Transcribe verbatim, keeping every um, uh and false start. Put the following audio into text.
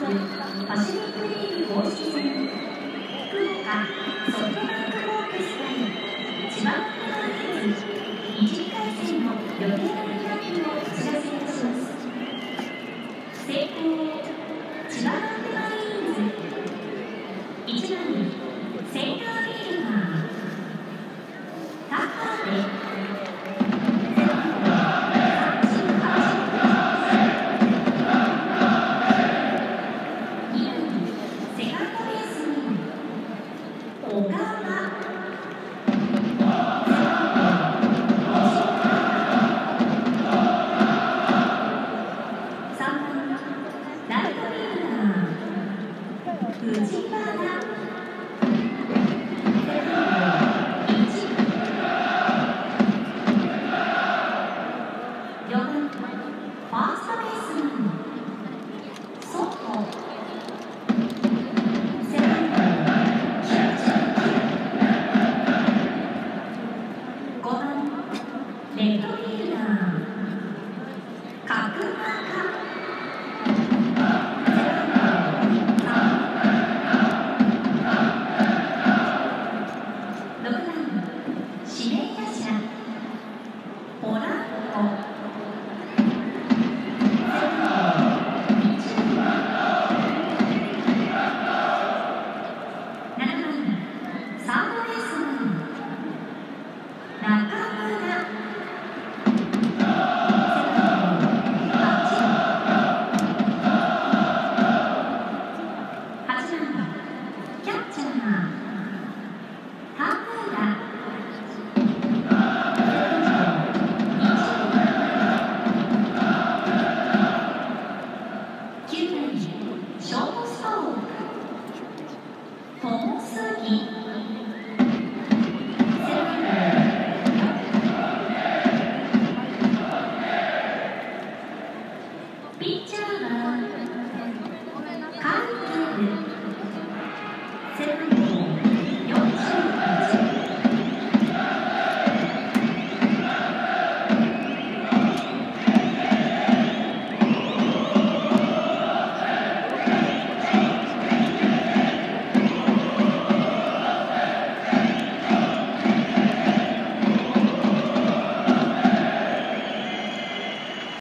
パシフィックリーグ公式戦、福岡ソフトバンクホークス対千葉ロッテマリーンズいちかい戦の予定のラインをお知らせいたします。先攻千葉ロッテマリーンズいちばんセンターフィールダー高部ショートストローク。